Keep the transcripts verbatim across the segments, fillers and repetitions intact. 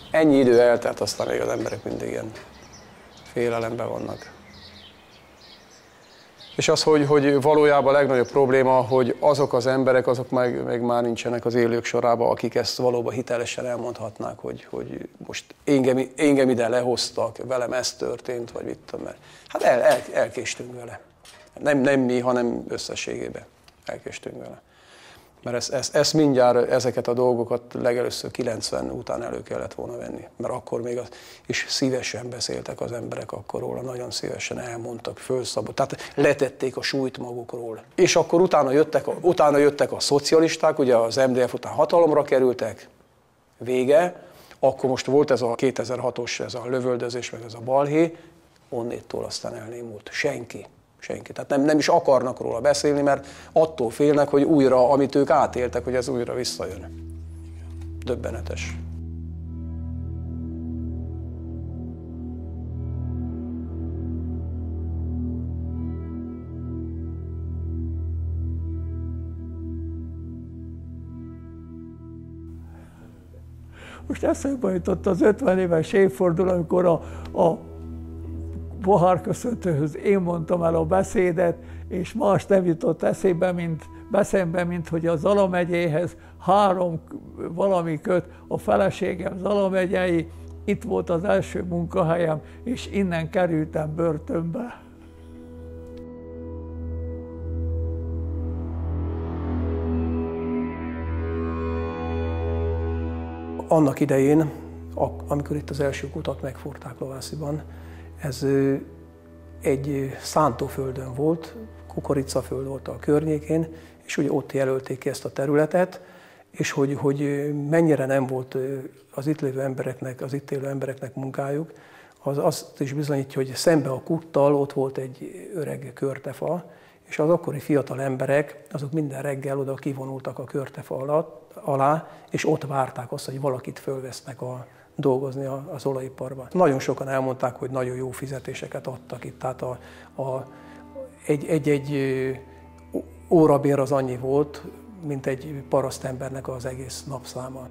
ennyi idő eltelt, aztán még az emberek mindig ilyen félelemben vannak. És az, hogy, hogy valójában a legnagyobb probléma, hogy azok az emberek, azok meg, meg már nincsenek az élők sorában, akik ezt valóban hitelesen elmondhatnák, hogy, hogy most engem, engem ide lehoztak, velem ez történt, vagy mit tudom, mert hát el, el, elkéstünk vele. Nem, nem mi, hanem összességében elkéstünk vele. Mert ezt, ezt, ezt mindjárt, ezeket a dolgokat legelőször kilencven után elő kellett volna venni. Mert akkor még az, és szívesen beszéltek az emberek akkor róla, nagyon szívesen elmondtak, fölszabott, tehát letették a súlyt magukról. És akkor utána jöttek, a, utána jöttek a szocialisták, ugye az em dé ef után hatalomra kerültek, vége, akkor most volt ez a kétezer-hatos, ez a lövöldözés, meg ez a balhé, onnétól aztán elnémult. Senki. Senki. Tehát nem, nem is akarnak róla beszélni, mert attól félnek, hogy újra, amit ők átéltek, hogy ez újra visszajön. Döbbenetes. Most eszembe jutott az ötven éves évforduló, amikor a, a pohárköszöntőhöz én mondtam el a beszédet, és más nem jutott eszébe, mint, beszembe, mint hogy a Zala megyéhez három valami köt, a feleségem Zala megyei, itt volt az első munkahelyem, és innen kerültem börtönbe. Annak idején, amikor itt az első kutat megfúrták Lovásziban, ez egy szántóföldön volt, kukoricaföld volt a környékén, és ugye ott jelölték ki ezt a területet, és hogy, hogy mennyire nem volt az itt lévő embereknek, az itt élő embereknek munkájuk, az azt is bizonyítja, hogy szembe a kuttal ott volt egy öreg körtefa, és az akkori fiatal emberek, azok minden reggel oda kivonultak a körtefa alatt, alá, és ott várták azt, hogy valakit fölvesznek a dolgozni az olajiparban. Nagyon sokan elmondták, hogy nagyon jó fizetéseket adtak itt, tehát a, a, egy-egy órabér az annyi volt, mint egy parasztembernek az egész napszáma.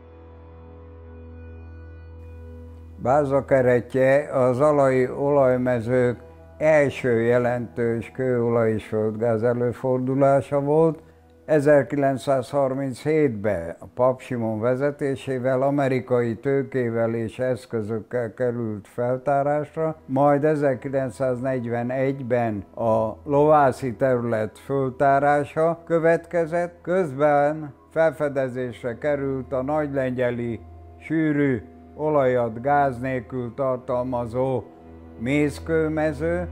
Bázakeretje a zalai olajmezők első jelentős kőolaj és földgáz előfordulása volt. ezerkilencszázharminchétben a Pap Simon vezetésével amerikai tőkével és eszközökkel került feltárásra, majd ezerkilencszáznegyvenegyben a lovászi terület föltárása következett, közben felfedezésre került a nagylengyeli sűrű olajat gáz nélkül tartalmazó mészkőmező.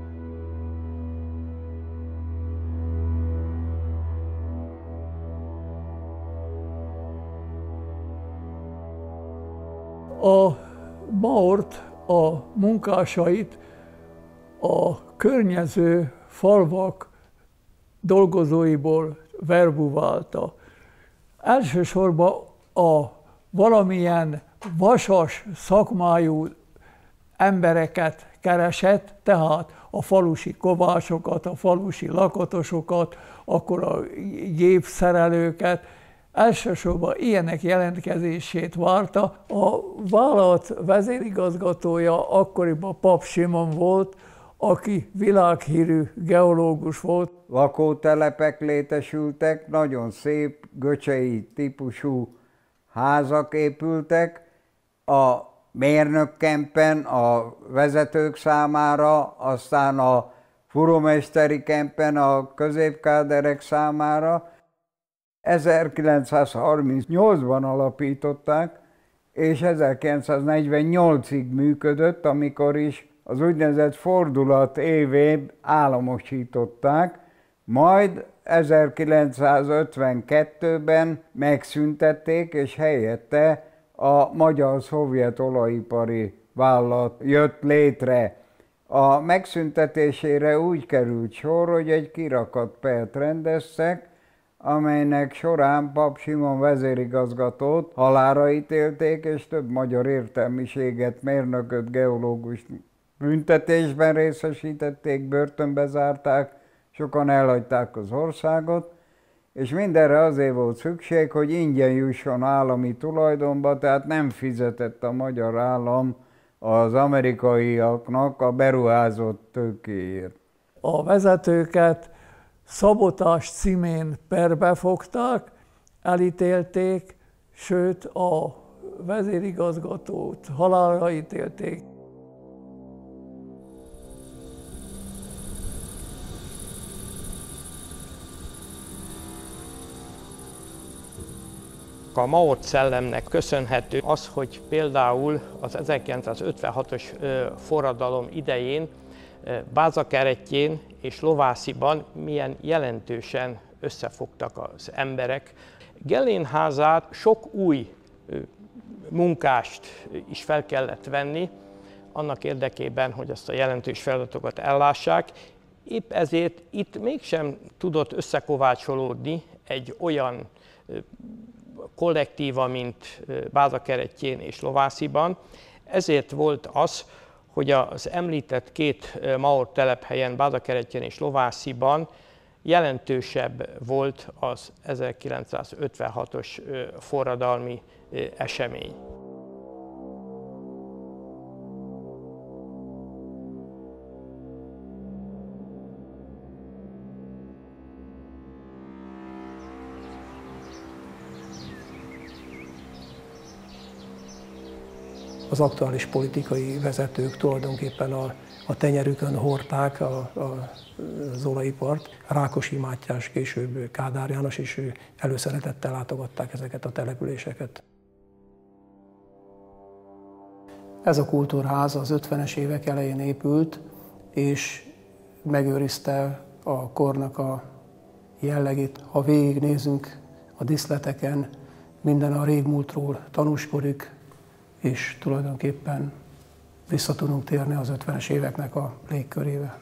A Maort, a munkásait a környező falvak dolgozóiból verbuválta. Elsősorban a valamilyen vasas szakmájú embereket keresett, tehát a falusi kovácsokat, a falusi lakatosokat, akkor a gépszerelőket, elsősorban ilyenek jelentkezését várta. A vállalat vezérigazgatója akkoriban Pap Simon volt, aki világhírű geológus volt. Lakótelepek létesültek, nagyon szép göcsei típusú házak épültek. A mérnökkempen a vezetők számára, aztán a furomesteri kempen a középkáderek számára. ezerkilencszázharmincnyolcban alapították, és ezerkilencszáznegyvennyolcig működött, amikor is az úgynevezett fordulat évén államosították, majd ezerkilencszázötvenkettőben megszüntették, és helyette a Magyar-Szovjet Olajipari Vállalat jött létre. A megszüntetésére úgy került sor, hogy egy kirakatpert rendeztek, amelynek során Pap Simon vezérigazgatót halálra ítélték, és több magyar értelmiséget, mérnököt, geológust büntetésben részesítették, börtönbe zárták, sokan elhagyták az országot, és mindenre azért volt szükség, hogy ingyen jusson állami tulajdonba, tehát nem fizetett a magyar állam az amerikaiaknak a beruházott tőkéért. A vezetőket szabotás címén perbe fogták, elítélték, sőt a vezérigazgatót halálra ítélték. A Mao szellemnek köszönhető az, hogy például az ezerkilencszázötvenhatos forradalom idején Bázakerettyén és Lovásziban milyen jelentősen összefogtak az emberek. Gellén házát sok új munkást is fel kellett venni, annak érdekében, hogy azt a jelentős feladatokat ellássák. Épp ezért itt mégsem tudott összekovácsolódni egy olyan kollektíva, mint Bázakerettyén és Lovásziban. Ezért volt az, hogy az említett két maor telephelyen, Bázakerettyén és Lovásziban jelentősebb volt az ezerkilencszázötvenhatos forradalmi esemény. Az aktuális politikai vezetők tulajdonképpen a, a tenyerükön hordták a, a, az olajipart. Rákosi Mátyás, később Kádár János is előszeretettel látogatták ezeket a településeket. Ez a kultúrház az ötvenes évek elején épült, és megőrizte a kornak a jellegét. Ha végignézünk a díszleteken, minden a régmúltról tanúskodik, és tulajdonképpen vissza tudunk térni az ötvenes éveknek a légkörébe.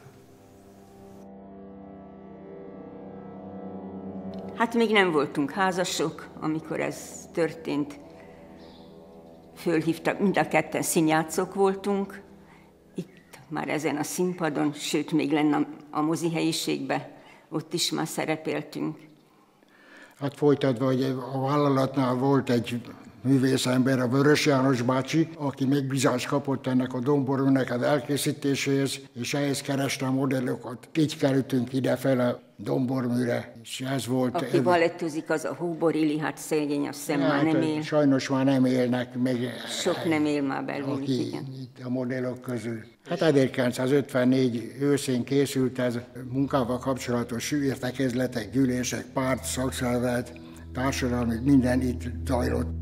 Hát még nem voltunk házasok, amikor ez történt. Fölhívtak, mind a ketten színjátszók voltunk, itt már ezen a színpadon, sőt még lenne a mozi helyiségben, ott is már szerepeltünk. Hát folytatva, hogy a vállalatnál volt egy művészember, a Vörös János bácsi, aki megbízást kapott ennek a domborműnek az elkészítéséhez, és ehhez kereste a modellokat. Így kerültünk ide fel a domborműre, és ez volt... Aki balettozik, az a Hóbor Ili, hát szegény, azt hiszem, már nem él. Sajnos már nem élnek meg. Sok nem él már belőlük, aki igen. A modellok közül. Hát ezerkilencszázötvennégy őszén készült ez munkával kapcsolatos értekezletek, gyűlések, párt, szakszervezet, társadalmi, minden itt zajlott.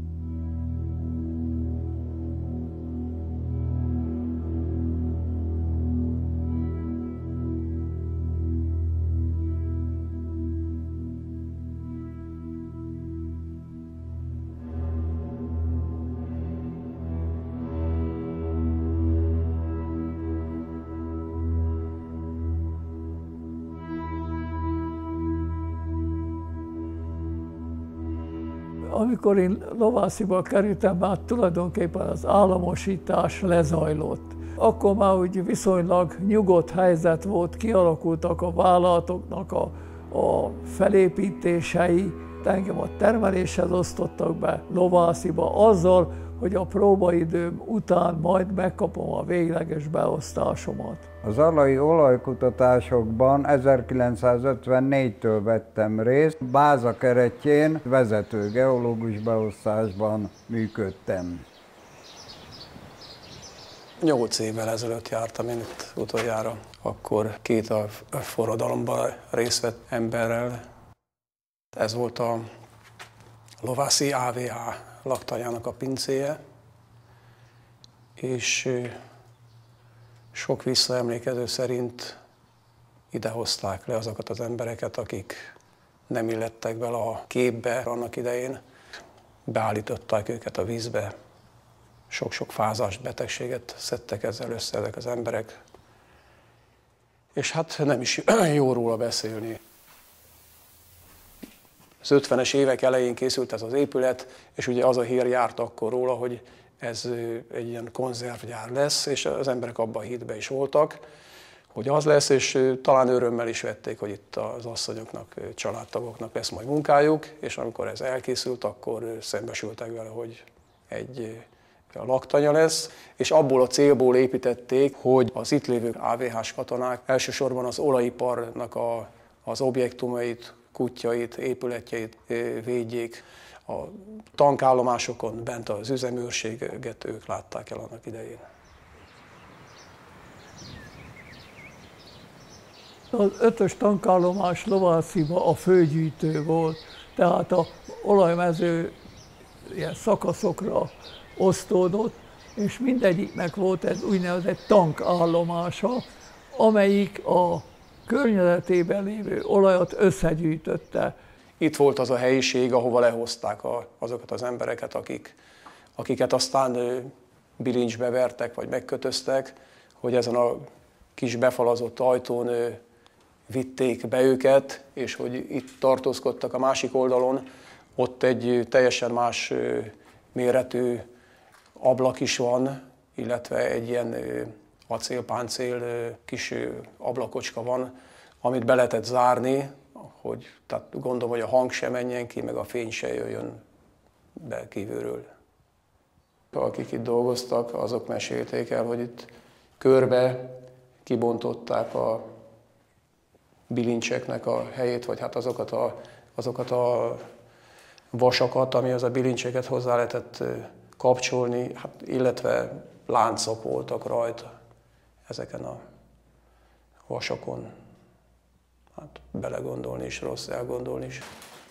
Amikor én Lovásziba kerültem, már tulajdonképpen az államosítás lezajlott. Akkor már úgy viszonylag nyugodt helyzet volt, kialakultak a vállalatoknak a, a felépítései. Engem a termeléshez osztottak be Lovásziba azzal, hogy a próbaidőm után majd megkapom a végleges beosztásomat. Az alai olajkutatásokban ezerkilencszázötvennégytől vettem részt. Bázakerettyén vezető geológus beosztásban működtem. Nyolc évvel ezelőtt jártam én itt utoljára. Akkor két a forradalomban részt vett emberrel. Ez volt a Lovászi á vé há laktanyának a pincéje, és sok visszaemlékező szerint idehozták le azokat az embereket, akik nem illettek bele a képbe annak idején. Beállították őket a vízbe, sok-sok fázást, betegséget szedtek ezzel össze ezek az emberek. És hát nem is jó róla beszélni. Az ötvenes évek elején készült ez az épület, és ugye az a hír járt akkor róla, hogy ez egy ilyen konzervgyár lesz, és az emberek abban a hitben is voltak, hogy az lesz, és talán örömmel is vették, hogy itt az asszonyoknak, családtagoknak lesz majd munkájuk, és amikor ez elkészült, akkor szembesültek vele, hogy egy laktanya lesz, és abból a célból építették, hogy az itt lévő á vé hás katonák elsősorban az olajiparnak a, az objektumait, kutyait, épületeit védjék. A tankállomásokon bent az üzemőrséget ők látták el annak idején. Az ötös tankállomás Lovászhiba a főgyűjtő volt, tehát az olajmező ilyen szakaszokra osztódott, és mindegyiknek volt egy úgynevezett tankállomása, amelyik a környezetében lévő olajat összegyűjtötte. Itt volt az a helyiség, ahova lehozták a, azokat az embereket, akik, akiket aztán bilincsbe vertek vagy megkötöztek, hogy ezen a kis befalazott ajtón vitték be őket, és hogy itt tartózkodtak a másik oldalon, ott egy teljesen más méretű ablak is van, illetve egy ilyen acélpáncél kis ablakocska van, amit be lehetett zárni, hogy, tehát gondolom, hogy a hang se menjen ki, meg a fény se jöjjön be kívülről. Akik itt dolgoztak, azok mesélték el, hogy itt körbe kibontották a bilincseknek a helyét, vagy hát azokat a, azokat a vasakat, ami az a bilincseket hozzá lehetett kapcsolni, hát, illetve láncok voltak rajta ezeken a vasakon. Hát belegondolni is rossz, elgondolni is.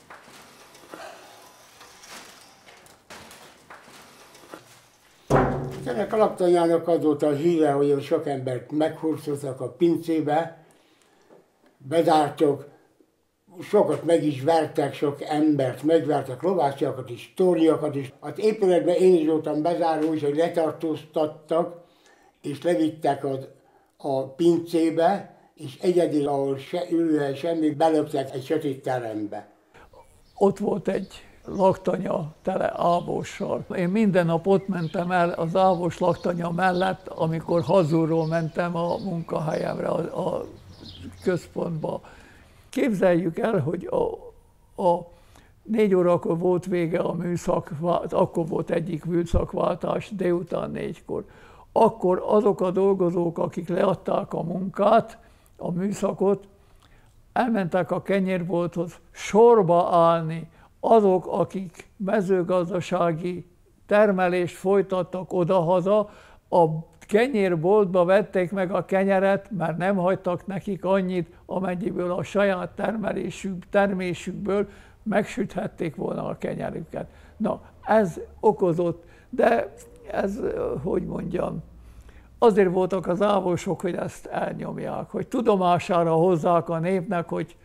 Ennek a laktanyának az volt a híre, hogy sok embert meghurcoltak a pincébe, bezártok, sokat meg is vertek, sok embert megvertek, lovászsiakat is, tornyokat is. Az épületben én is voltam bezárva, úgyhogy letartóztattak, és levittek az, a pincébe, és egyedül, ahol se ülőhely semmi, belöptek egy sötét terembe. Ott volt egy laktanya tele ávossal. Én minden nap ott mentem el az ávos laktanya mellett, amikor hazulról mentem a munkahelyemre, a, a központba. Képzeljük el, hogy a, a négy órakor volt vége a műszak, akkor volt egyik műszakváltás, délután négykor. Akkor azok a dolgozók, akik leadták a munkát, a műszakot, elmentek a kenyérbolthoz sorba állni, azok, akik mezőgazdasági termelést folytattak odahaza, a kenyérboltba vették meg a kenyeret, mert nem hagytak nekik annyit, amennyiből a saját termelésük, termésükből megsüthették volna a kenyerüket. Na, ez okozott, de ez, hogy mondjam, azért voltak az ávosok, hogy ezt elnyomják, hogy tudomására hozzák a népnek, hogy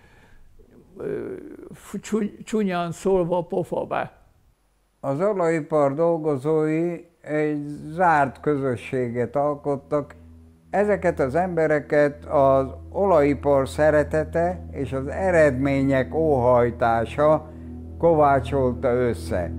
csúnyán szólva pofa be. Az olajipar dolgozói egy zárt közösséget alkottak. Ezeket az embereket az olajipar szeretete és az eredmények óhajtása kovácsolta össze.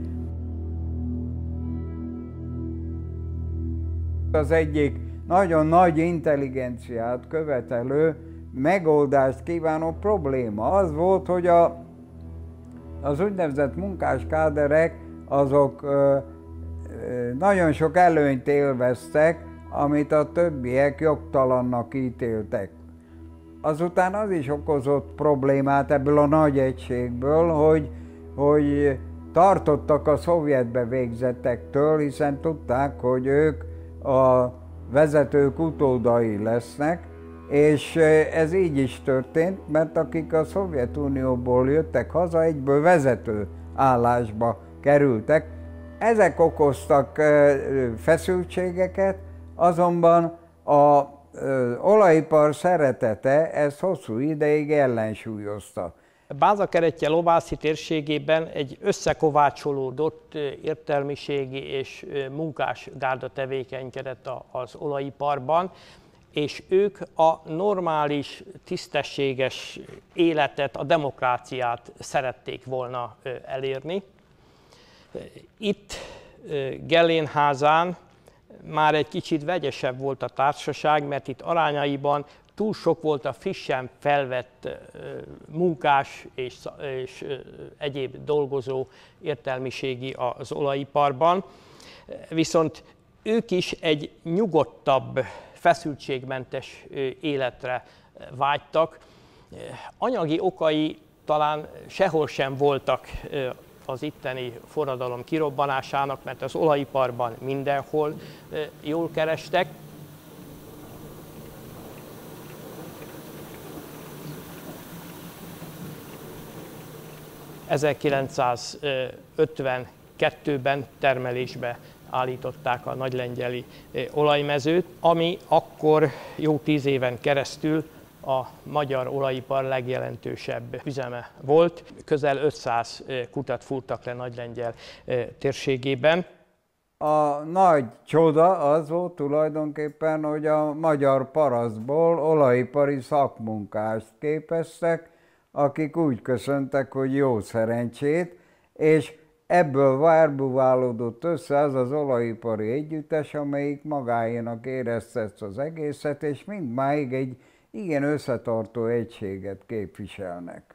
Az egyik nagyon nagy intelligenciát követelő, megoldást kívánó probléma az volt, hogy a, az úgynevezett munkáskáderek azok ö, ö, nagyon sok előnyt élveztek, amit a többiek jogtalannak ítéltek. Azután az is okozott problémát ebből a nagy egységből, hogy, hogy tartottak a szovjetbe végzettektől, hiszen tudták, hogy ők a vezetők utódai lesznek, és ez így is történt, mert akik a Szovjetunióból jöttek haza, egyből vezető állásba kerültek. Ezek okoztak feszültségeket, azonban az olajipar szeretete ezt hosszú ideig ellensúlyozta. Báza-Keretje Lovászi térségében egy összekovácsolódott értelmiségi és munkásgárda tevékenykedett az olajiparban, és ők a normális, tisztességes életet, a demokráciát szerették volna elérni. Itt Gellénházán már egy kicsit vegyesebb volt a társaság, mert itt arányaiban túl sok volt a frissen felvett munkás és, és egyéb dolgozó értelmiségi az olajiparban, viszont ők is egy nyugodtabb, feszültségmentes életre vágytak. Anyagi okai talán sehol sem voltak az itteni forradalom kirobbanásának, mert az olajiparban mindenhol jól kerestek. ezerkilencszázötvenkettőben termelésbe állították a nagylengyeli olajmezőt, ami akkor jó tíz éven keresztül a magyar olajipar legjelentősebb üzeme volt. Közel ötszáz kutat fúrtak le Nagylengyel térségében. A nagy csoda az volt tulajdonképpen, hogy a magyar parasztból olajipari szakmunkást képeztek, akik úgy köszöntek, hogy jó szerencsét, és ebből várbuválódott össze az az olajipari együttes, amelyik magáénak érezte ezt az egészet, és mindmáig egy igen összetartó egységet képviselnek.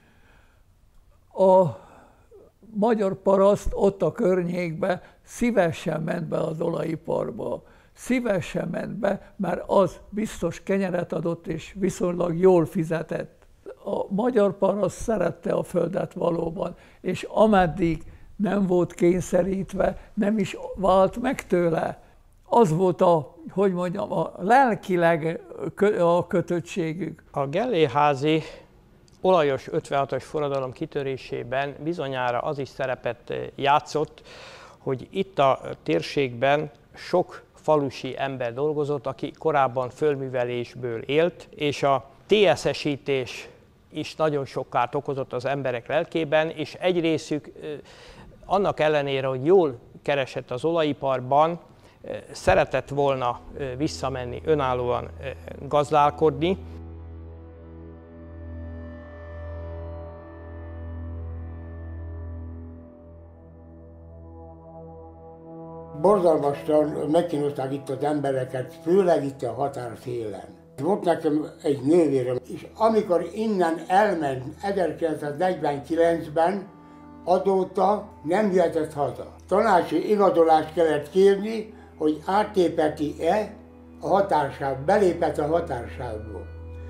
A magyar paraszt ott a környékben szívesen ment be az olajiparba. Szívesen ment be, mert az biztos kenyeret adott és viszonylag jól fizetett. A magyar paraszt szerette a földet valóban, és ameddig nem volt kényszerítve, nem is vált meg tőle. Az volt a, hogy mondjam, a lelkileg a kötöttségük. A Gellérházy olajos ötvenhatos forradalom kitörésében bizonyára az is szerepet játszott, hogy itt a térségben sok falusi ember dolgozott, aki korábban fölművelésből élt, és a té es esítés is nagyon sok kárt okozott az emberek lelkében, és egy részük annak ellenére, hogy jól keresett az olajiparban, szeretett volna visszamenni, önállóan gazdálkodni. Borzalmasan megkínozták itt az embereket, főleg itt a határfélen. Volt nekem egy nővérem, és amikor innen elment ezerkilencszáznegyvenkilencben, azóta nem jöhetett haza. Tanácsi igazolást kellett kérni, hogy áttépeti-e a határsáv, belépett a határsávból.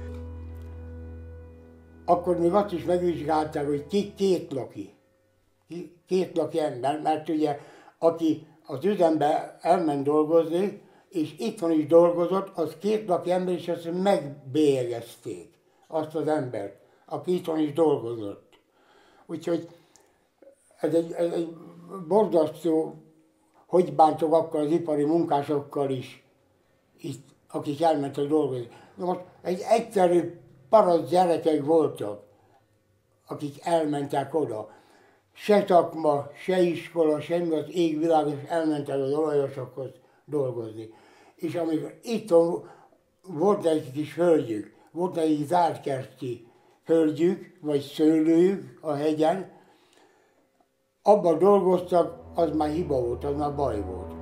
Akkor még azt is megvizsgálták, hogy ki két laki. Két laki ember, mert ugye aki az üzembe elment dolgozni, és itthon is dolgozott, az két laki ember, és azt megbélyegezték azt az embert, aki itthon is dolgozott. Úgyhogy ez egy, ez egy borzasztó, hogy bántok akkor az ipari munkásokkal is, itt, akik elmentek dolgozni. De most egy egyszerű paraszt gyerekek voltak, akik elmentek oda. Se szakma, se iskola, semmi az égvilág, és elmentek az olajosokhoz dolgozni. És amikor itthon volt egy kis földjük, volt egy zártkerti földjük, vagy szőlőjük a hegyen, abban dolgoztak, az már hiba volt, az már baj volt.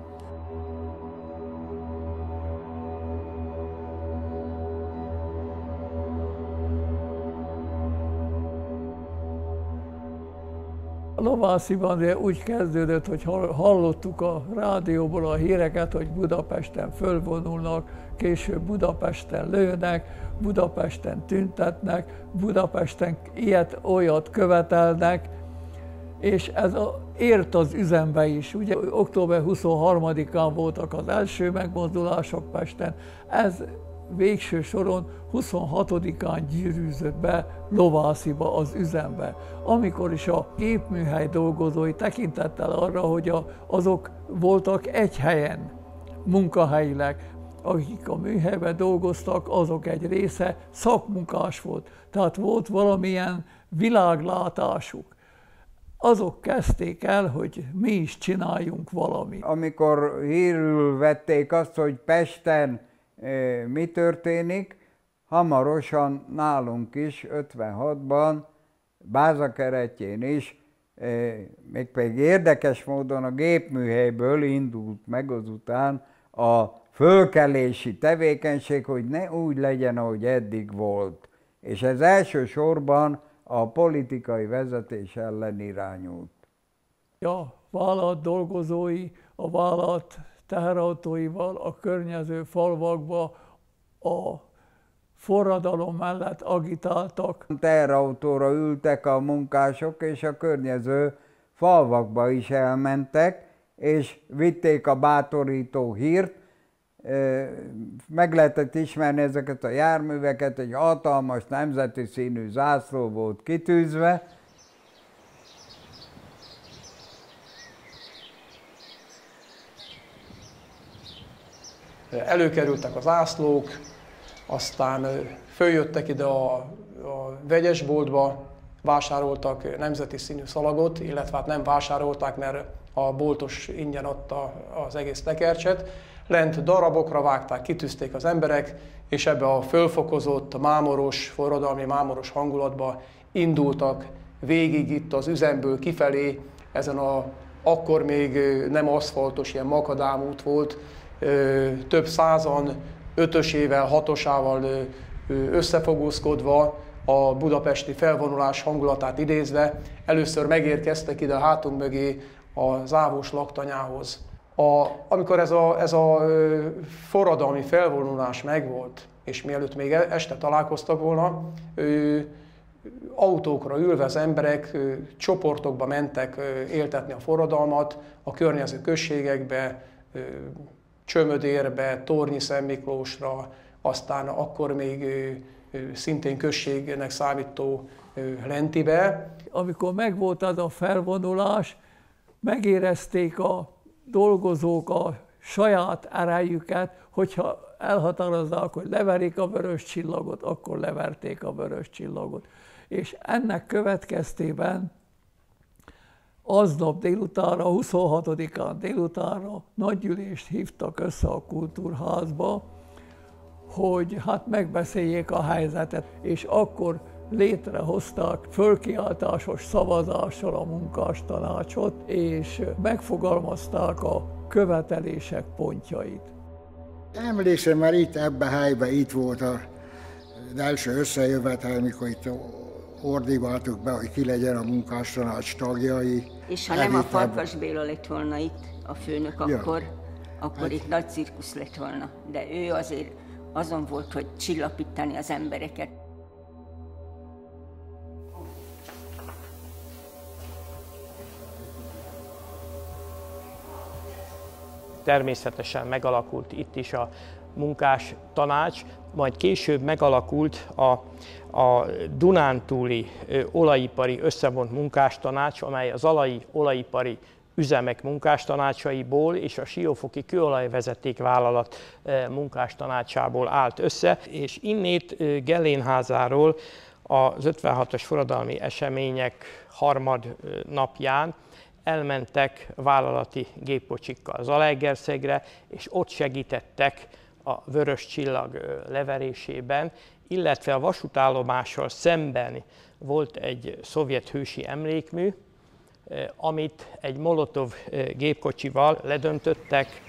A Lovásziban úgy kezdődött, hogy hallottuk a rádióból a híreket, hogy Budapesten fölvonulnak, később Budapesten lőnek, Budapesten tüntetnek, Budapesten ilyet-olyat követelnek, és ez a, ért az üzembe is. Ugye október huszonharmadikán voltak az első megmozdulások Pesten, ez végső soron huszonhatodikán gyűrűzött be Lovásziba az üzembe, amikor is a gépműhely dolgozói tekintettel arra, hogy a, azok voltak egy helyen munkahelyileg, akik a műhelyben dolgoztak, azok egy része szakmunkás volt, tehát volt valamilyen világlátásuk. Azok kezdték el, hogy mi is csináljunk valamit. Amikor hírül vették azt, hogy Pesten e, mi történik, hamarosan nálunk is, ötvenhatban, Bázakeretjén is, e, mégpedig érdekes módon a gépműhelyből indult meg azután a fölkelési tevékenység, hogy ne úgy legyen, ahogy eddig volt. És ez elsősorban a politikai vezetés ellen irányult. A vállalat dolgozói a vállalat teherautóival a környező falvakba a forradalom mellett agitáltak. Teherautóra ültek a munkások, és a környező falvakba is elmentek, és vitték a bátorító hírt. Meg lehetett ismerni ezeket a járműveket, egy hatalmas nemzeti színű zászló volt kitűzve. Előkerültek az zászlók, aztán följöttek ide a, a vegyesboltba, vásároltak nemzeti színű szalagot, illetve hát nem vásárolták, mert a boltos ingyen adta az egész tekercset. Lent darabokra vágták, kitűzték az emberek, és ebbe a fölfokozott, mámoros, forradalmi mámoros hangulatba indultak végig itt az üzemből kifelé, ezen a akkor még nem aszfaltos, ilyen makadám út volt, több százan, ötösével, hatosával összefogózkodva, a budapesti felvonulás hangulatát idézve, először megérkeztek ide a hátunk mögé a Závós laktanyához. A, amikor ez a, ez a forradalmi felvonulás megvolt, és mielőtt még este találkoztak volna, ő, autókra ülve az emberek ő, csoportokba mentek ő, éltetni a forradalmat, a környező községekbe, ő, Csömödérbe, Tornyi-Szent Miklósra, aztán akkor még ő, ő, szintén községnek számító ő, Lentibe. Amikor megvolt az a felvonulás, megérezték a dolgozók a saját erejüket, hogyha elhatározzák, hogy leverik a vörös csillagot, akkor leverték a vörös csillagot. És ennek következtében aznap délutánra, huszonhatodikán délutánra nagygyűlést hívtak össze a Kultúrházba, hogy hát megbeszéljék a helyzetet, és akkor létrehozták fölkiáltásos szavazással a munkástanácsot, és megfogalmazták a követelések pontjait. Emlékszem, már itt ebbe a helyben itt volt az első összejövetel, amikor itt ordibáltuk be, hogy ki legyen a munkástanács tagjai. És ha nem a Farkas Béla lett volna itt a főnök, ja. akkor, akkor hát. itt nagy cirkusz lett volna. De ő azért azon volt, hogy csillapítani az embereket. Természetesen megalakult itt is a munkástanács, majd később megalakult a, a Dunántúli olajipari összevont munkástanács, amely az alai olajipari üzemek munkástanácsaiból és a Siófoki kőolajvezetékvállalat munkástanácsából állt össze, és innét Gellénházáról az ötvenhatos forradalmi események harmad napján elmentek vállalati gépkocsikkal Zalaegerszegre, és ott segítettek a Vörös Csillag leverésében, illetve a vasútállomással szemben volt egy szovjet hősi emlékmű, amit egy Molotov gépkocsival ledöntöttek.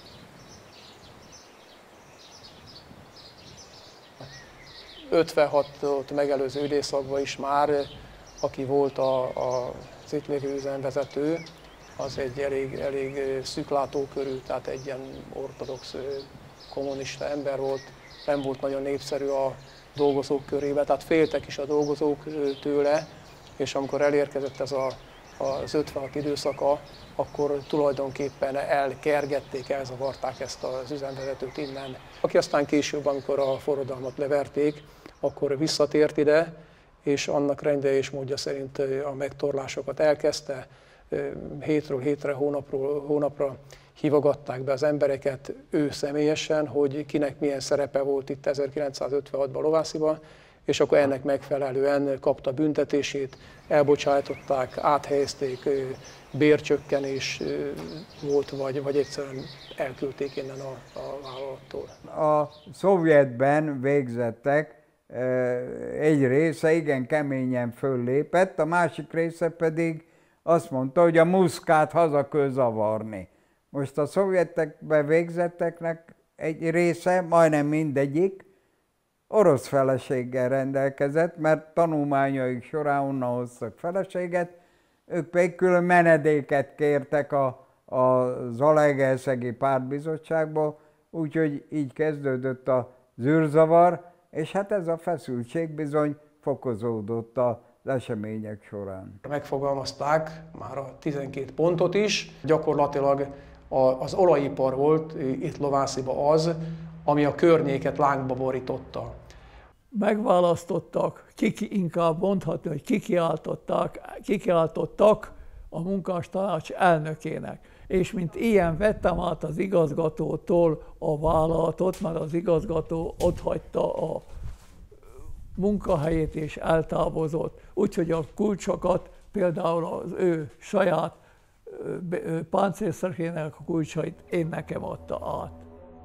ötvenhatot megelőző időszakban is már, aki volt a, a az itt lévő üzemvezető, az egy elég, elég szűklátókörű, tehát egy ilyen ortodox kommunista ember volt, nem volt nagyon népszerű a dolgozók körében, tehát féltek is a dolgozók tőle, és amikor elérkezett ez a, az ötvenhat időszaka, akkor tulajdonképpen elkergették, elzavarták ezt az üzemvezetőt innen. Aki aztán később, amikor a forradalmat leverték, akkor visszatért ide, és annak rendre és módja szerint a megtorlásokat elkezdte. Hétről hétre, hónapról hónapra hívogatták be az embereket, ő személyesen, hogy kinek milyen szerepe volt itt ezerkilencszázötvenhatban Lovásziban, és akkor ennek megfelelően kapta büntetését, elbocsájtották, áthelyezték, bércsökkenés volt, vagy, vagy egyszerűen elküldték innen a, a vállalattól. A szovjetben végzettek egy része igen keményen föllépett, a másik része pedig azt mondta, hogy a muszkát haza kell zavarni. Most a szovjetekbe végzetteknek egy része, majdnem mindegyik, orosz feleséggel rendelkezett, mert tanulmányaik során onnan hoztak feleséget, ők pedig külön menedéket kértek a, a Zalaegerszegi Pártbizottságból, úgyhogy így kezdődött a zűrzavar, és hát ez a feszültség bizony fokozódott az események során. Megfogalmazták már a tizenkét pontot is, gyakorlatilag az olajipar volt itt Lovásziban az, ami a környéket lángba borította. Megválasztottak, kiki, inkább mondhatni, hogy kikiáltották, kikiáltottak a munkástanács elnökének. És mint ilyen vettem át az igazgatótól a vállalatot, mert az igazgató otthagyta a munkahelyét és eltávozott. Úgyhogy a kulcsokat, például az ő saját páncélszerkének a kulcsait én nekem adta át.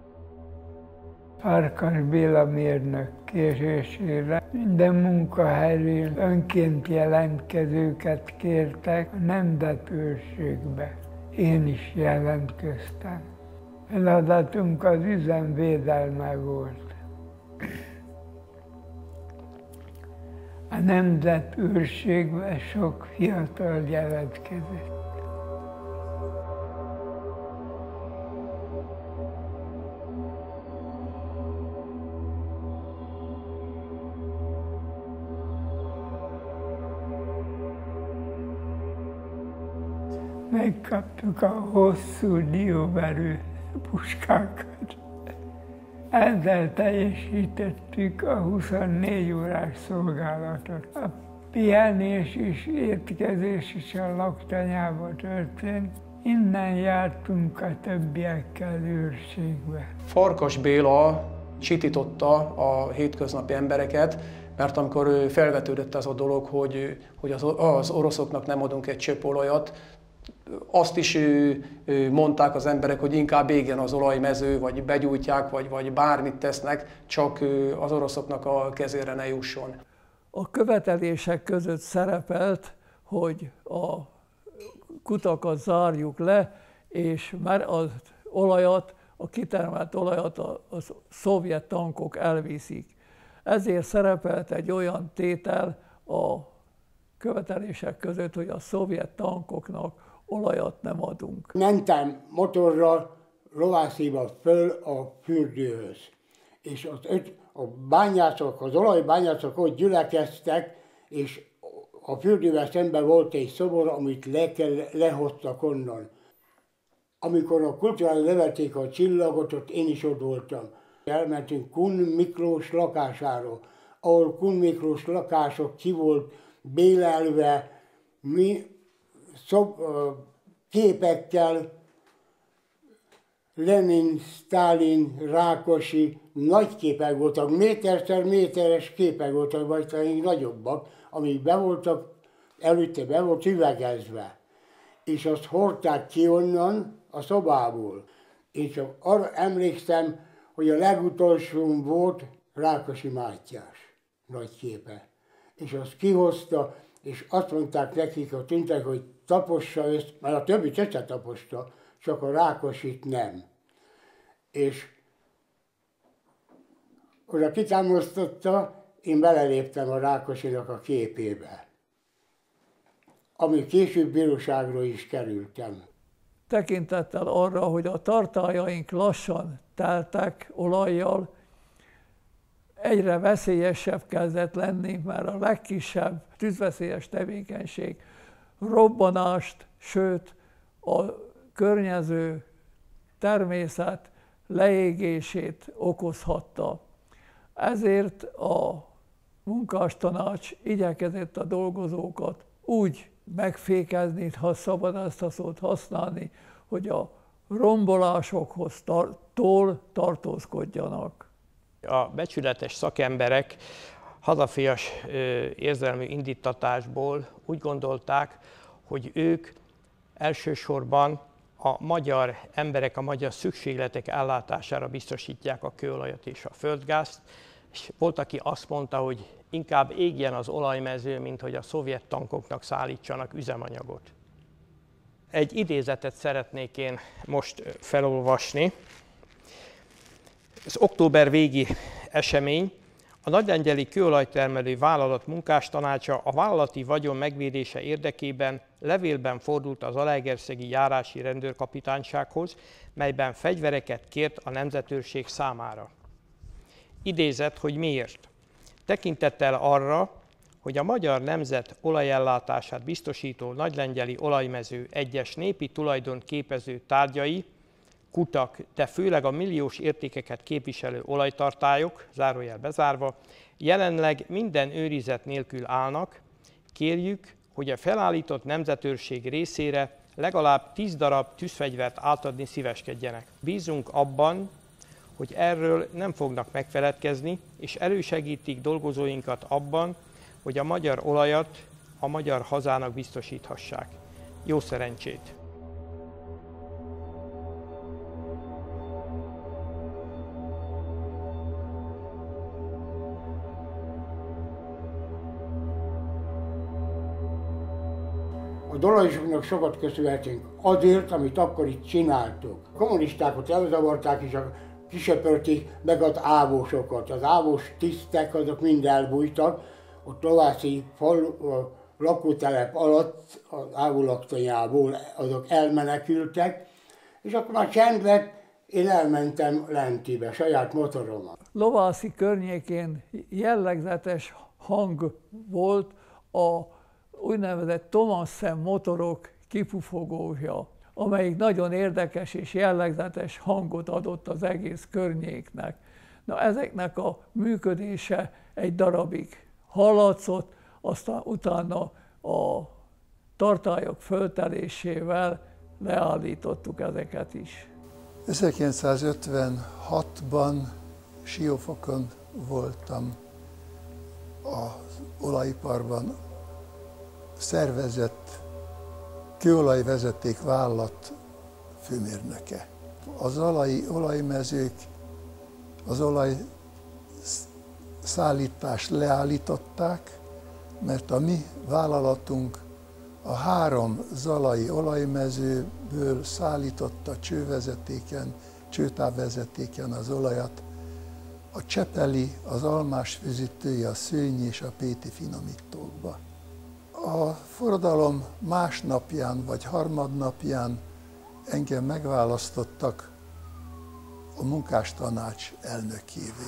Farkas Béla mérnök kérésére minden munkahelyről önként jelentkezőket kértek a nemzetőrségbe. Én is jelentkeztem. Feladatunk az üzem védelme volt. A nemzetőrségbe sok fiatal jelentkezett. Megkaptuk a hosszú dióverő puskákat. Ezzel teljesítettük a huszonnégy órás szolgálatot. A pihenés és étkezés is a laktanyába történt. Innen jártunk a többiekkel őrségbe. Farkas Béla csitította a hétköznapi embereket, mert amikor felvetődött ez a dolog, hogy, hogy az, az oroszoknak nem adunk egy csepp olajat, azt is mondták az emberek, hogy inkább égjen az olajmező, vagy begyújtják, vagy, vagy bármit tesznek, csak az oroszoknak a kezére ne jusson. A követelések között szerepelt, hogy a kutakat zárjuk le, és mert az olajat, a kitermelt olajat a, a szovjet tankok elviszik. Ezért szerepelt egy olyan tétel a követelések között, hogy a szovjet tankoknak olajat nem adunk. Mentem motorral Lovásziba föl a fürdőhöz, és az öt, a bányászok, az olajbányászok ott gyülekeztek, és a fürdővel szemben volt egy szobor, amit le kell, lehoztak onnan. Amikor a kultúrára levették a csillagot, ott én is ott voltam. Elmentünk Kun Miklós lakásáról, ahol Kun Miklós lakások ki volt bélelve, mi szob, képekkel, Lenin, Sztálin, Rákosi, nagy képek voltak, méterszer méteres képek voltak, vagy talán nagyobbak, amik be voltak, előtte be volt üvegezve. És azt hordták ki onnan a szobából. Én csak arra emlékszem, hogy a legutolsó volt Rákosi Mátyás nagy képe. És azt kihozta, és azt mondták nekik a tüntek, hogy tapossa ezt, mert a többi össze taposta, csak a Rákosit nem. És oda kitámasztotta, én beleléptem a Rákosinak a képébe, ami később bíróságra is kerültem. Tekintettel arra, hogy a tartályaink lassan teltek olajjal, egyre veszélyesebb kezdett lenni, mert a legkisebb tűzveszélyes tevékenység robbanást, sőt a környező természet leégését okozhatta. Ezért a munkástanács igyekezett a dolgozókat úgy megfékezni, ha szabad ezt a szót használni, hogy a rombolásokhoz tar- tól tartózkodjanak. A becsületes szakemberek hazafias érzelmi indítatásból úgy gondolták, hogy ők elsősorban a magyar emberek, a magyar szükségletek ellátására biztosítják a kőolajat és a földgázt, és volt, aki azt mondta, hogy inkább égjen az olajmező, mint hogy a szovjet tankoknak szállítsanak üzemanyagot. egy idézetet szeretnék én most felolvasni. Ez október végi esemény. A nagylengyeli kőolajtermelő vállalat munkástanácsa a vállalati vagyon megvédése érdekében levélben fordult az zalaegerszegi járási rendőrkapitánysághoz, melyben fegyvereket kért a nemzetőrség számára. Idézet, hogy miért. Tekintettel arra, hogy a magyar nemzet olajellátását biztosító nagylengyeli olajmező egyes népi tulajdont képező tárgyai, kutak, de főleg a milliós értékeket képviselő olajtartályok, zárójel bezárva, jelenleg minden őrizet nélkül állnak, kérjük, hogy a felállított nemzetőrség részére legalább tíz darab tűzfegyvert átadni szíveskedjenek. Bízunk abban, hogy erről nem fognak megfeledkezni, és elősegítik dolgozóinkat abban, hogy a magyar olajat a magyar hazának biztosíthassák. Jó szerencsét! A dolajosoknak sokat köszönhetünk azért, amit akkor itt csináltuk. A kommunistákat elzavarták és a kisöpörték meg az ávósokat. Az ávós tisztek azok mind elbújtak, ott Lovászi falu, a lakótelep alatt az ávólaktanyából azok elmenekültek, és akkor már csend lett, én elmentem lentibe, saját motorommal. Lovászi környékén jellegzetes hang volt a úgynevezett Thomassen motorok kipufogója, amelyik nagyon érdekes és jellegzetes hangot adott az egész környéknek. Na, ezeknek a működése egy darabig hallatszott, aztán utána a tartályok föltelésével leállítottuk ezeket is. ezerkilencszázötvenhatban Siófokon voltam az olajiparban szervezett kőolajvezeték vállalat főmérnöke. Az olaj, olajmezők az olaj szállítást leállították, mert a mi vállalatunk a három zalai olajmezőből szállította csővezetéken, csőtávvezetéken az olajat, a Csepeli, az Almás fűzítői, a Szőnyi és a Péti finomítókba. A forradalom másnapján vagy harmadnapján engem megválasztottak a munkástanács elnökévé.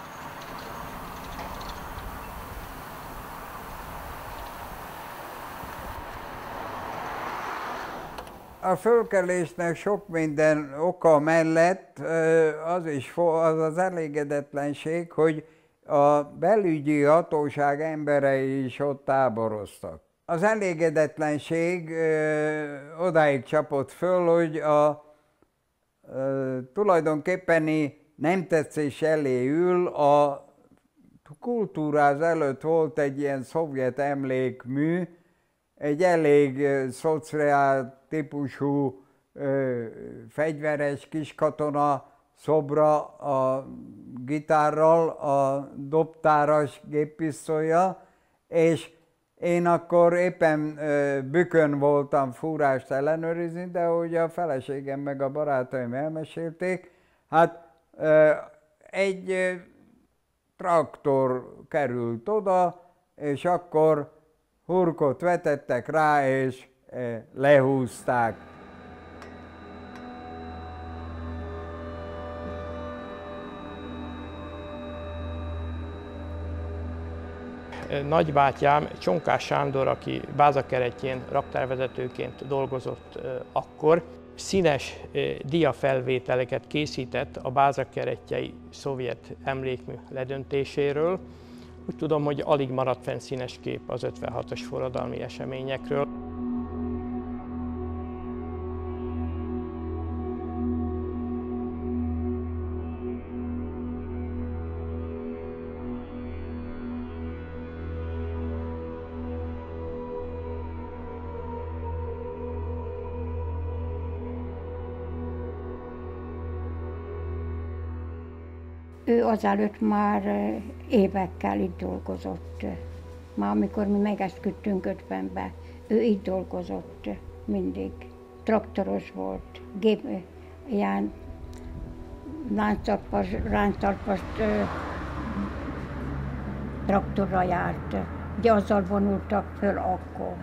A fölkelésnek sok minden oka mellett az is az az elégedetlenség, hogy a belügyi hatóság emberei is ott táboroztak. Az elégedetlenség ö, odáig csapott föl, hogy a ö, tulajdonképpeni nem tetszés elé ül, a kultúráz előtt volt egy ilyen szovjet emlékmű, egy elég ö, szociál típusú ö, fegyveres kiskatona szobra a gitárral, a dobtáras géppisztolya, és én akkor éppen ö, Bükön voltam fúrást ellenőrizni, de ahogy a feleségem meg a barátaim elmesélték, hát ö, egy ö, traktor került oda, és akkor hurkot vetettek rá, és ö, lehúzták. Nagybátyám, Csonkás Sándor, aki Bázakerettyén raktárvezetőként dolgozott akkor, színes diafelvételeket készített a bázakerettyei szovjet emlékmű ledöntéséről. Úgy tudom, hogy alig maradt fenn színes kép az ötvenhatos forradalmi eseményekről. Ő azelőtt már évekkel itt dolgozott. Már amikor mi megesküdtünk ötvenben, ő itt dolgozott mindig. traktoros volt, gép, ilyen lánctalpas, lánctalpas traktorra járt. Ugye azzal vonultak föl akkor.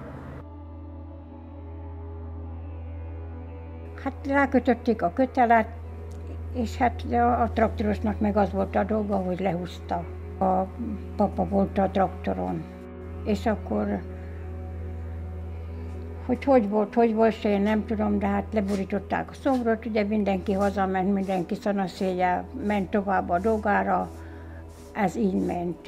Hát rákötötték a kötelet, és hát a, a traktorosnak meg az volt a dolga, hogy lehúzta. A papa volt a traktoron. És akkor, hogy hogy volt, hogy volt, én nem tudom, de hát leborították a szobrot, ugye mindenki hazament, mindenki szanaszéjjel ment tovább a dolgára, ez így ment.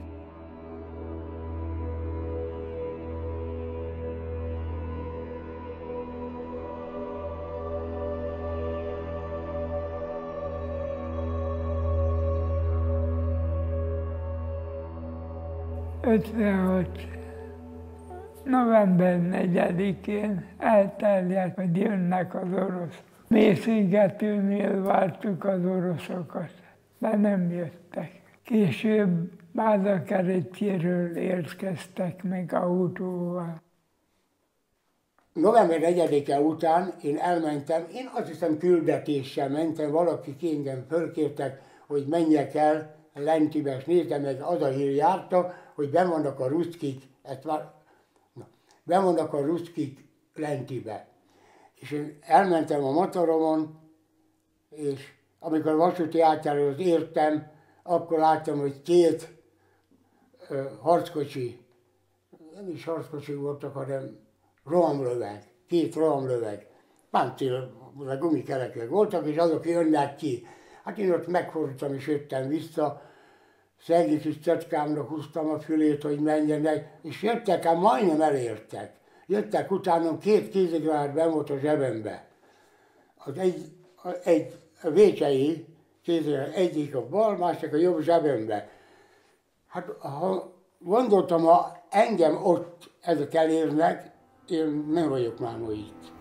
ötvenhat november negyedikén elterjedt, hogy jönnek az oroszok. Mészégetőnél vártuk az oroszokat, de nem jöttek. Később Bádakeretjéről érkeztek meg autóval. november negyedike után én elmentem, én azt hiszem küldetéssel mentem, valakik engem fölkértek, hogy menjek el lentibe, és néztem meg, az a hír járta, hogy benn vannak a ruszkik, ezt már, na, benn vannak a ruszkik lentibe. És én elmentem a motoromon, és amikor a vasúti átjáróhoz értem, akkor láttam, hogy két ö, harckocsi, nem is harckocsi voltak, hanem rohamlöveg, két rohamlöveg, páncél, gumikerekek voltak, és azok jönnek ki. Hát én ott megfordultam és jöttem vissza, szegény kis cöcskámnak húztam a fülét, hogy menjenek, és jöttek, hát majdnem elértek. Jöttek utána, két kézigranát benn volt a zsebembe. Az egy, egy a vécsei kézigranát, egyik a bal, másik a jobb zsebembe. Hát ha gondoltam, ha engem ott ezek elérnek, én nem vagyok már itt.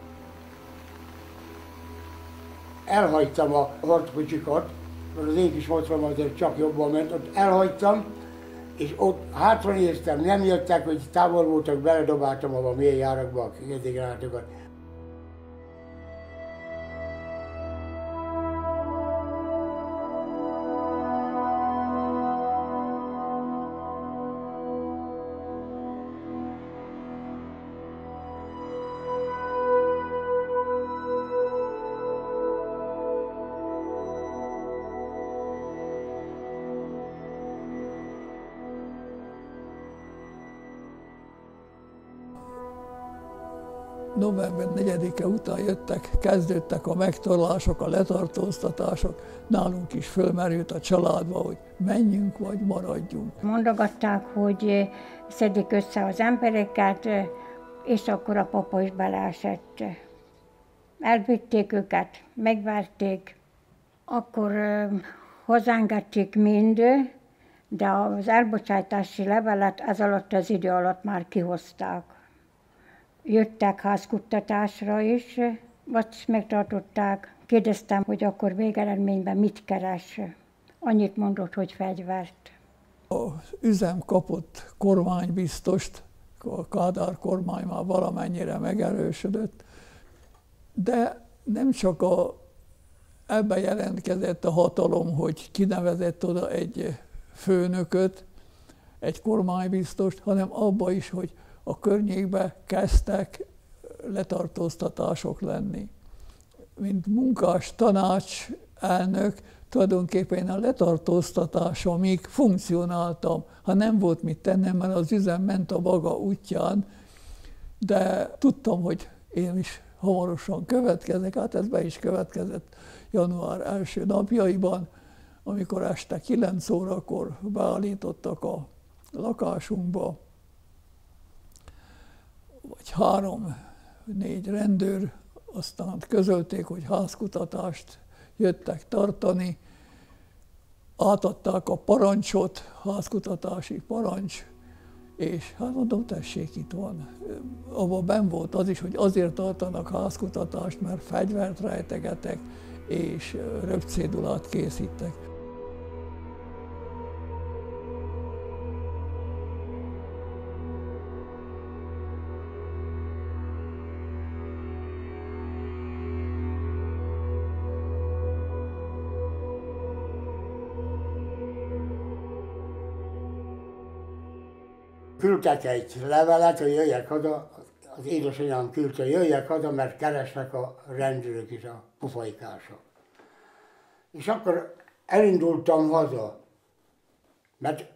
Elhagytam a harckocsikat, mert az én kis motorom azért csak jobban ment, ott elhagytam, és ott hátra néztem, nem jöttek, hogy távol voltak, beledobáltam abba a mély járakba a kézigránátokat. november negyedike után jöttek, kezdődtek a megtorlások, a letartóztatások. Nálunk is fölmerült a családba, hogy menjünk vagy maradjunk. Mondogatták, hogy szedik össze az embereket, és akkor a papa is beleesett. Elvitték őket, megverték, akkor hozzáengedték mind, de az elbocsátási levelet ez alatt az idő alatt már kihozták. Jöttek házkuttatásra is, azt is megtartották. Kérdeztem, hogy akkor végeredményben mit keres. Annyit mondott, hogy fegyvert. Az üzem kapott kormánybiztost, a Kádár kormány már valamennyire megerősödött, de nem csak a, ebben jelentkezett a hatalom, hogy kinevezett oda egy főnököt, egy kormánybiztost, hanem abba is, hogy a környékben kezdtek letartóztatások lenni. Mint munkás tanács elnök, tulajdonképpen a letartóztatásomig funkcionáltam, ha nem volt mit tennem, mert az üzem ment a maga útján, de tudtam, hogy én is hamarosan következek, hát ez be is következett január első napjaiban, amikor este kilenc órakor beállítottak a lakásunkba, vagy három-négy rendőr, aztán közölték, hogy házkutatást jöttek tartani, átadták a parancsot, házkutatási parancs, és hát mondom, tessék, itt van. Abban benn volt az is, hogy azért tartanak házkutatást, mert fegyvert rejtegetek, és röpcédulát készítek. küldtek egy levelet, hogy jöjjek haza, az édesanyám küldte, hogy jöjjek haza, mert keresnek a rendőrök is, a pufajkások. És akkor elindultam haza, mert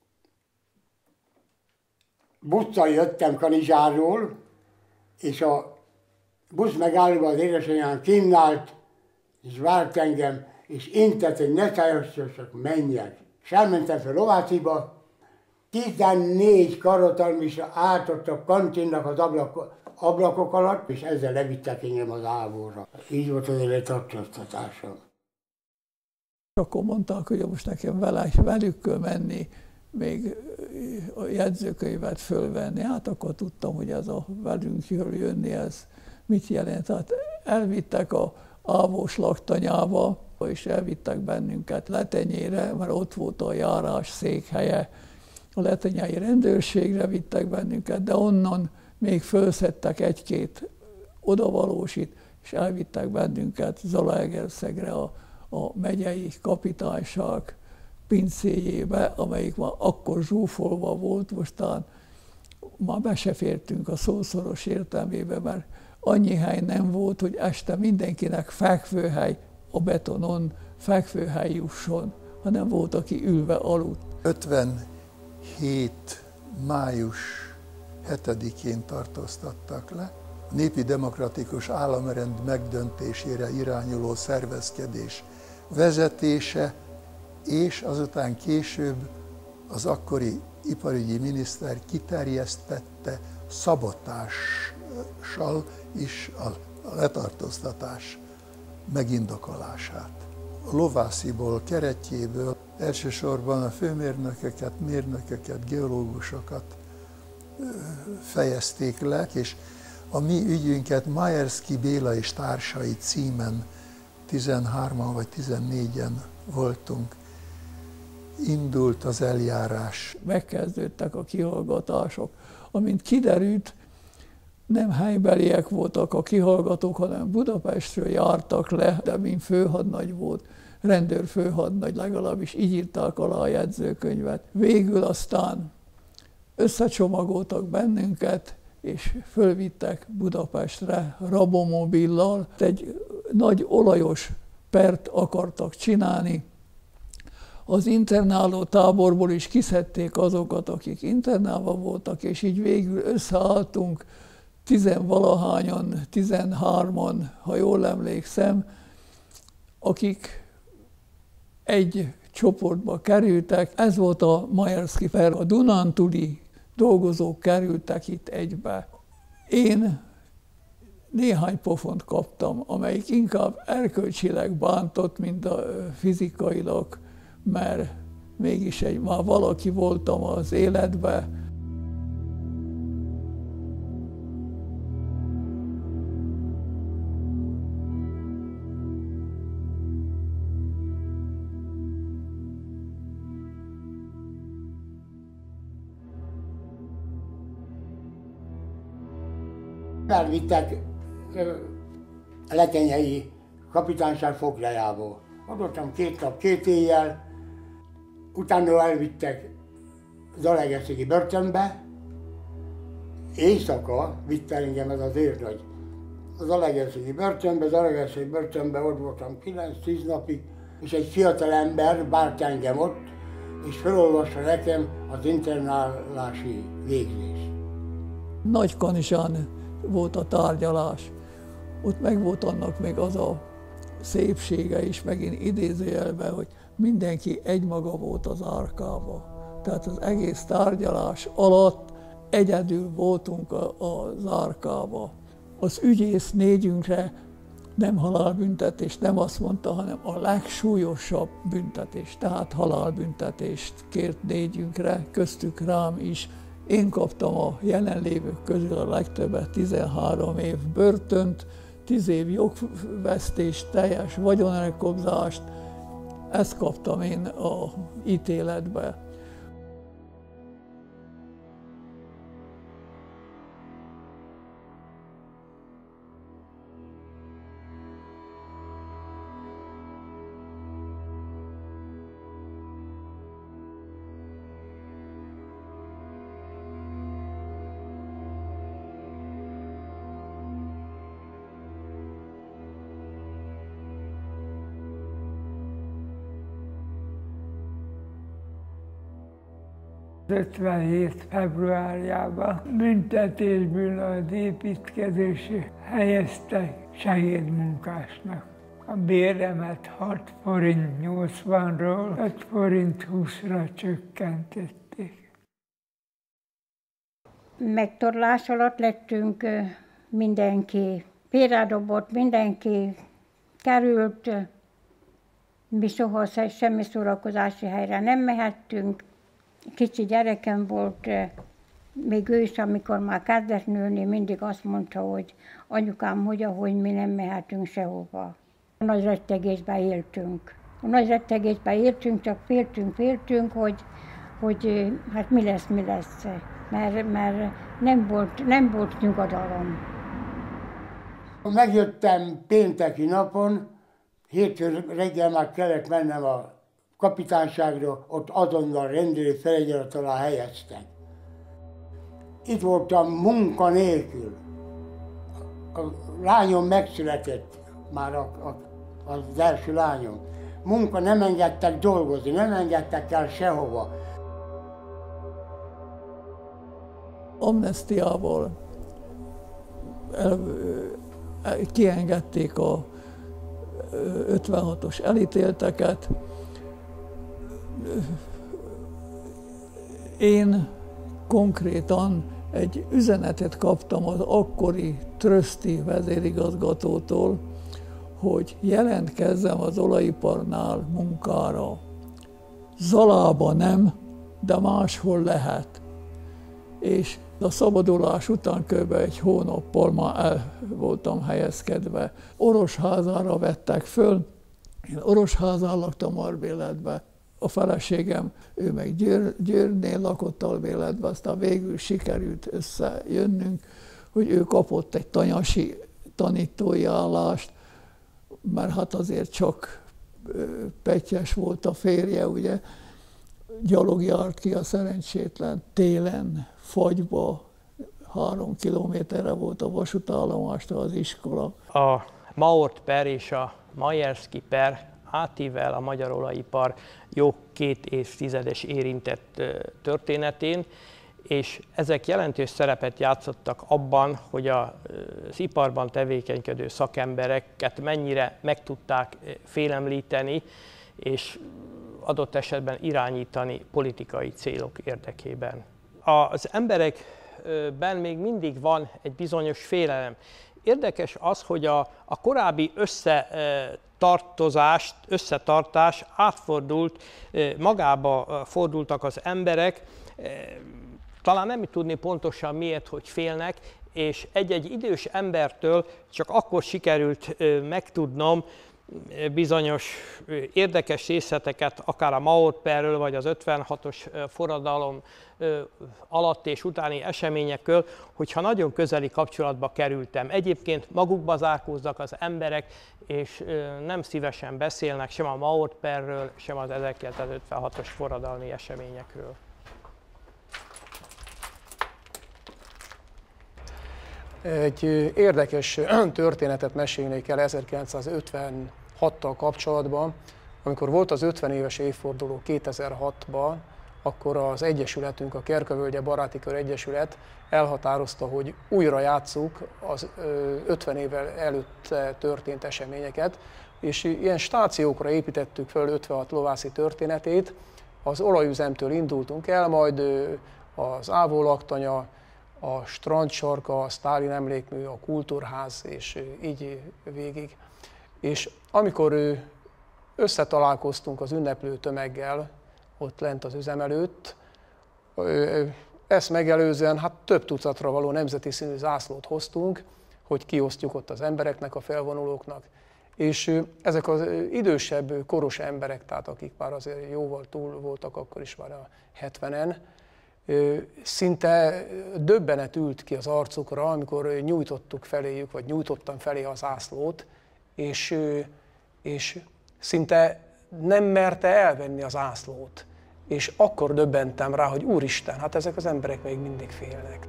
busszal jöttem Kanizsáról, és a busz megállóban az édesanyám kínált, és várt engem, és intett, hogy ne szálljatok, menjek. És elmentem fel Lováciba, tizennégy karotalmisra átadtak kantinnak az ablak, ablakok alatt, és ezzel levittek engem az áborra. Így volt az élettartóztatásom. Akkor mondták, hogy most nekem vele, velük kell menni, még a jegyzőkönyvet fölvenni. Hát akkor tudtam, hogy ez a velünk jönni, ez mit jelent. Hát elvittek a Ávós laktanyába, és elvittek bennünket Letenyére, mert ott volt a járás székhelye. A letenyei rendőrségre vittek bennünket, de onnan még fölszedtek egy-két odavalósit, és elvittek bennünket Zalaegerszegre a, a megyei kapitányság pincéjébe, amelyik már akkor zsúfolva volt, mostán már be se fértünk a szószoros értelmébe, mert annyi hely nem volt, hogy este mindenkinek fekvőhely a betonon, fekvőhely jusson, hanem volt, aki ülve aludt. ötvenhét május hetedikén tartóztattak le. A népi demokratikus államrend megdöntésére irányuló szervezkedés vezetése, és azután később az akkori iparügyi miniszter kiterjesztette szabotással is a letartóztatás megindokolását. A Lovásziból, keretjéből elsősorban a főmérnököket, mérnököket, geológusokat fejezték le, és a mi ügyünket Majerszky Béla és társai címen tizenhárman vagy tizennégyen voltunk. Indult az eljárás. Megkezdődtek a kihallgatások. Amint kiderült, nem helybeliek voltak a kihallgatók, hanem Budapestről jártak le, de mint főhadnagy volt, rendőrfőhadnagy, legalábbis így írták alá a jegyzőkönyvet. Végül aztán összecsomagoltak bennünket, és fölvittek Budapestre rabomobillal. Egy nagy olajos pert akartak csinálni. Az internáló táborból is kiszedték azokat, akik internálva voltak, és így végül összeálltunk tizenvalahányan, tizenhárman, ha jól emlékszem, akik egy csoportba kerültek. Ez volt a Majerszky per, a dunántúli dolgozók kerültek itt egybe. Én néhány pofont kaptam, amelyik inkább erkölcsileg bántott, mint a fizikailag, mert mégis egy, már valaki voltam az életbe. Elvittek a letenyei kapitányság foglajából. Adottam két nap, két éjjel, utána elvittek Zalaegerszegi börtönbe, éjszaka vitte engem ez az őrnagy. A Zalaegerszegi börtönbe, Zalaegerszegi börtönbe ott voltam kilenc-tíz napig, és egy fiatal ember várt engem ott, és felolvasta nekem az internálási végzést. Nagykanizsán volt a tárgyalás. Ott meg volt annak még az a szépsége is, megint idézőjelben, hogy mindenki egymaga volt az árkába. Tehát az egész tárgyalás alatt egyedül voltunk az árkába. Az ügyész négyünkre nem halálbüntetést nem azt mondta, hanem a legsúlyosabb büntetés, tehát halálbüntetést kért négyünkre, köztük rám is. Én kaptam a jelenlévők közül a legtöbbet, tizenhárom év börtönt, tíz év jogvesztést, teljes vagyonelkobzást. Ezt kaptam én a ítéletbe. ötvenhét februárjában büntetésből az építkezési helyeztek segédmunkásnak. A béremet hat forint nyolcvanról öt forint húszra csökkentették. Megtorlás alatt lettünk, mindenki péradobott, mindenki került, mi soha semmi szórakozási helyre nem mehettünk. Kicsi gyerekem volt, még ő is, amikor már kezdett nőni, mindig azt mondta, hogy anyukám, hogy ahogy mi nem mehetünk sehova. A nagy rettegésben éltünk. A nagy rettegésben éltünk, csak féltünk, féltünk, hogy, hogy hát mi lesz, mi lesz. Mert, mert nem volt, nem volt nyugodalom. Megjöttem pénteki napon, hétfő reggel már kellett mennem a kapitányságra, ott azonnal rendőri felügyelet alá helyeztek. Itt voltam munka nélkül. A lányom megszületett, már a, a, az első lányom. Munka, nem engedtek dolgozni, nem engedtek el sehova. Amnestiával el, kiengedték a ötvenhatos elítélteket. Én konkrétan egy üzenetet kaptam az akkori tröszti vezérigazgatótól, hogy jelentkezzem az olajiparnál munkára. Zalába nem, de máshol lehet. És a szabadulás után kb. Egy hónappal már el voltam helyezkedve. Orosházára vettek föl, én Orosházán laktam albérletbe. A feleségem, ő meg Győr, Győrnél lakott albérletbe, aztán végül sikerült összejönnünk, hogy ő kapott egy tanyasi tanítói állást, mert hát azért csak pettyes volt a férje, ugye, gyalog járt ki a szerencsétlen télen, fagyba, három kilométerre volt a vasútállomástól az iskola. A Maort per és a Majerszky per átível a magyar olajipar jó két évtizedes érintett történetén, és ezek jelentős szerepet játszottak abban, hogy az iparban tevékenykedő szakembereket mennyire meg tudták félemlíteni, és adott esetben irányítani politikai célok érdekében. Az emberekben még mindig van egy bizonyos félelem. Érdekes az, hogy a, a korábbi összetartozást, összetartás átfordult, magába fordultak az emberek, talán nem tudni pontosan miért, hogy félnek, és egy-egy idős embertől csak akkor sikerült megtudnom bizonyos érdekes részleteket, akár a Maort perről, vagy az ötvenhatos forradalom alatt és utáni eseményekről, hogyha nagyon közeli kapcsolatba kerültem. Egyébként magukba zárkóznak az emberek, és nem szívesen beszélnek sem a Maort perről, sem az ezerkilencszázötvenhatos forradalmi eseményekről. Egy érdekes történetet mesélnék el ezerkilencszázötvenhattal kapcsolatban, amikor volt az ötven éves évforduló kétezer-hatban, akkor az Egyesületünk, a Kerkavölgye Baráti Kör Egyesület elhatározta, hogy újra játsszuk az ötven évvel előtt történt eseményeket, és ilyen stációkra építettük föl ötvenhat lovászi történetét. Az olajüzemtől indultunk el, majd az Ávó laktanya, a Strandsarka, a Sztálin emlékmű, a Kultúrház, és így végig. És amikor összetalálkoztunk az ünneplő tömeggel, ott lent az üzem előtt, ezt megelőzően hát több tucatra való nemzeti színű zászlót hoztunk, hogy kiosztjuk ott az embereknek, a felvonulóknak. És ezek az idősebb, koros emberek, tehát akik már azért jóval túl voltak, akkor is már a hetvenen, szinte döbbenet ült ki az arcukra, amikor nyújtottuk feléjük, vagy nyújtottam felé a zászlót, és, és szinte nem merte elvenni az zászlót. És akkor döbbentem rá, hogy úristen, hát ezek az emberek még mindig félnek.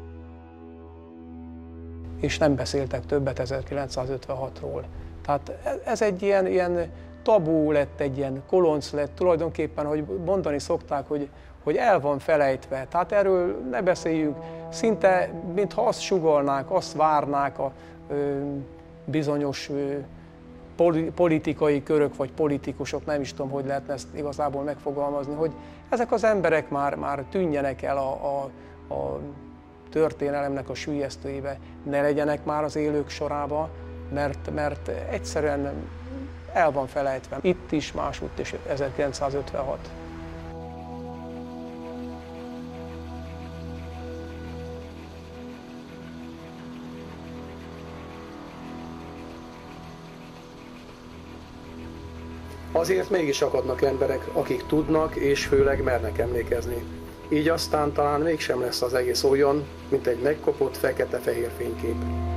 És nem beszéltek többet ezerkilencszázötvenhatról. Tehát ez egy ilyen, ilyen tabú lett, egy ilyen kolonc lett, tulajdonképpen, hogy mondani szokták, hogy, hogy el van felejtve. Tehát erről ne beszéljünk, szinte mintha azt sugallnák, azt várnák a ö, bizonyos ö, politikai körök vagy politikusok, nem is tudom, hogy lehetne ezt igazából megfogalmazni, hogy ezek az emberek már, már tűnjenek el a, a, a történelemnek a süllyesztőibe, ne legyenek már az élők sorába, mert, mert egyszerűen el van felejtve. Itt is, másútt is, ezerkilencszázötvenhat. Azért mégis akadnak emberek, akik tudnak és főleg mernek emlékezni. Így aztán talán mégsem lesz az egész olyan, mint egy megkopott fekete-fehér fénykép.